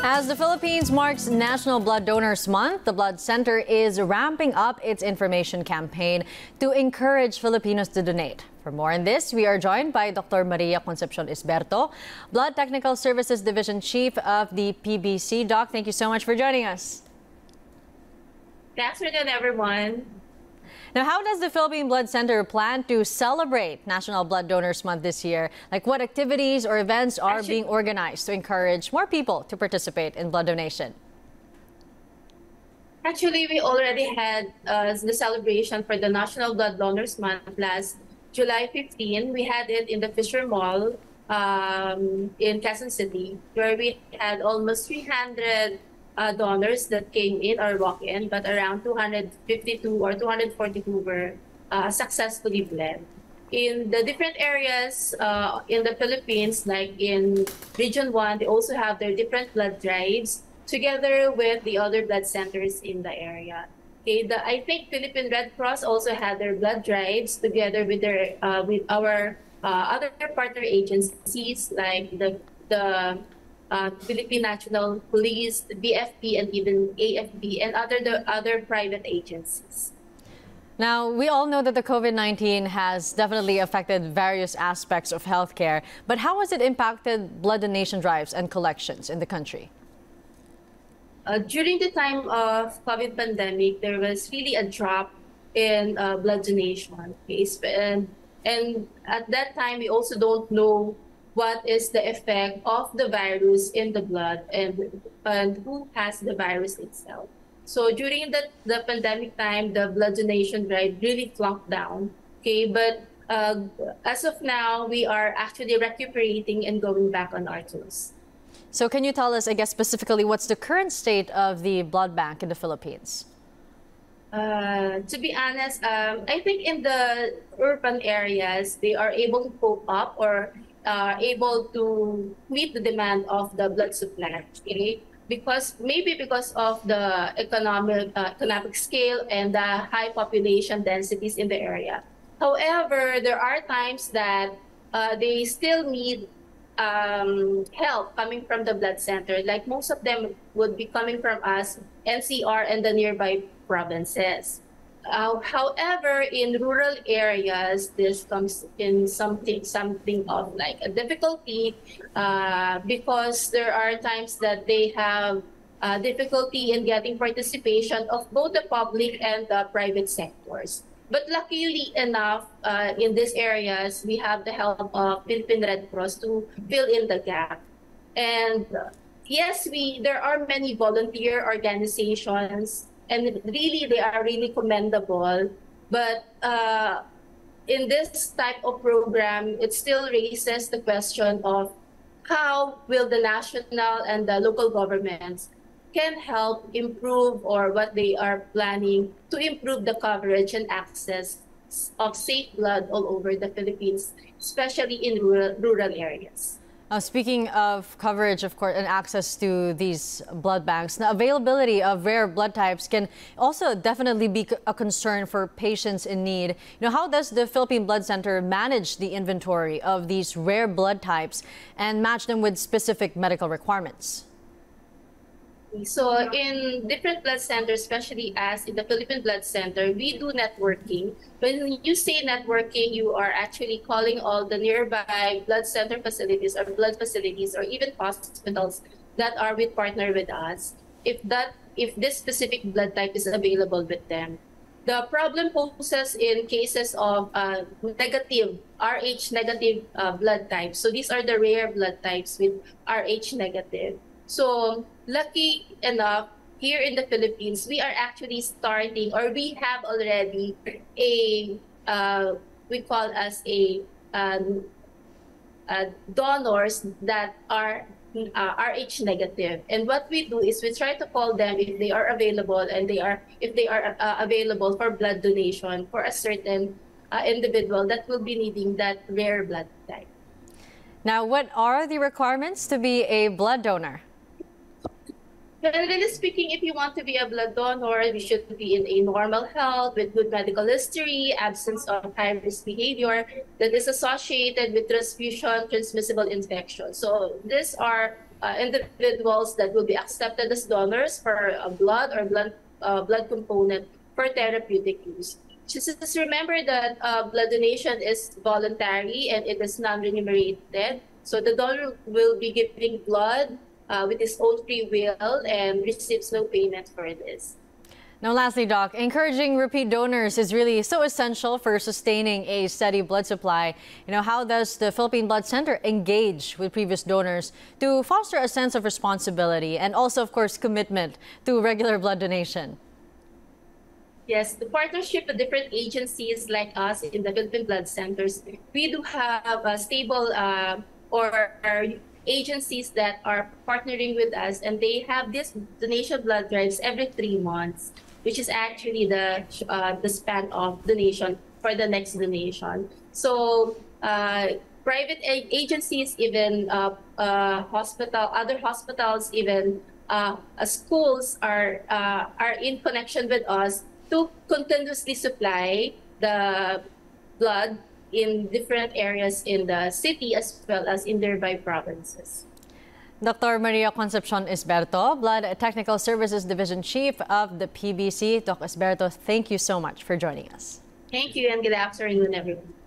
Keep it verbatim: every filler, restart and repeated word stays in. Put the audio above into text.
As the Philippines marks National Blood Donors Month, the Blood Center is ramping up its information campaign to encourage Filipinos to donate. For more on this, we are joined by Doctor Maria Concepcion Isberto, Blood Technical Services Division Chief of the P B C. Doc, thank you so much for joining us. Good afternoon, everyone. Now, how does the Philippine Blood Center plan to celebrate National Blood Donors Month this year? Like, what activities or events are Actually, being organized to encourage more people to participate in blood donation? Actually, we already had uh, the celebration for the National Blood Donors Month last July fifteenth. We had it in the Fisher Mall um, in Quezon City, where we had almost three hundred Uh, donors that came in or walk in, but around two hundred fifty-two or two hundred forty-two were uh, successfully bled. In the different areas uh, in the Philippines, like in Region one, they also have their different blood drives together with the other blood centers in the area. Okay, the, I think Philippine Red Cross also had their blood drives together with their uh, with our uh, other partner agencies like the the Uh, Philippine National Police, B F P, and even A F B, and other the other private agencies. Now, we all know that the COVID nineteen has definitely affected various aspects of healthcare, but how has it impacted blood donation drives and collections in the country? Uh, during the time of COVID pandemic, there was really a drop in uh, blood donation case, and and at that time we also don't know what is the effect of the virus in the blood and, and who has the virus itself. So during the, the pandemic time, the blood donation drive really flunked down. Okay, but uh, as of now, we are actually recuperating and going back on our toes. So can you tell us, I guess, specifically what's the current state of the blood bank in the Philippines? Uh, to be honest, um, I think in the urban areas, they are able to cope up or are able to meet the demand of the blood supply, okay? Because maybe because of the economic uh, economic scale and the high population densities in the area. However, there are times that uh, they still need um, help coming from the blood center. Like most of them would be coming from us, N C R and the nearby provinces. Uh, however, in rural areas, this comes in something something of like a difficulty uh, because there are times that they have uh, difficulty in getting participation of both the public and the private sectors. But luckily enough, uh, in these areas, we have the help of Philippine Red Cross to fill in the gap. And uh, yes, we there are many volunteer organizations. And really, they are really commendable. But uh, in this type of program, it still raises the question of how will the national and the local governments can help improve or what they are planning to improve the coverage and access of safe blood all over the Philippines, especially in rural, rural areas. Uh, speaking of coverage, of course, and access to these blood banks, the availability of rare blood types can also definitely be a concern for patients in need. You know, how does the Philippine Blood Center manage the inventory of these rare blood types and match them with specific medical requirements? So in different blood centers, especially as in the Philippine Blood Center, we do networking. When you say networking, you are actually calling all the nearby blood center facilities or blood facilities or even hospitals that are with partner with us. If that, if this specific blood type is available with them. The problem poses in cases of uh, negative, R H negative uh, blood types. So these are the rare blood types with R H negative. So lucky enough, here in the Philippines, we are actually starting, or we have already a, uh, we call as a um, uh, donors that are uh, R H negative. And what we do is we try to call them if they are available and they are, if they are uh, available for blood donation for a certain uh, individual that will be needing that rare blood type. Now, what are the requirements to be a blood donor? Generally speaking, if you want to be a blood donor, you should be in a normal health with good medical history, absence of high-risk behavior that is associated with transfusion transmissible infection. So these are uh, individuals that will be accepted as donors for uh, blood or blood uh, blood component for therapeutic use. Just, just remember that uh, blood donation is voluntary and it is non-remunerated. So the donor will be giving blood uh, with his own free will and receives no payment for this. Now, lastly, Doc, encouraging repeat donors is really so essential for sustaining a steady blood supply. You know, how does the Philippine Blood Center engage with previous donors to foster a sense of responsibility and also, of course, commitment to regular blood donation? Yes, the partnership with different agencies like us in the Philippine Blood Centers, we do have a stable uh, or agencies that are partnering with us, and they have these donation blood drives every three months, which is actually the uh, the span of donation for the next donation. So uh, private agencies, even uh, uh, hospital, other hospitals, even uh, uh, schools are uh, are in connection with us to continuously supply the blood in different areas in the city as well as in nearby provinces. Doctor Maria Concepcion Isberto, Blood Technical Services Division Chief of the P B C. Doc Isberto, thank you so much for joining us. Thank you and good afternoon, everyone.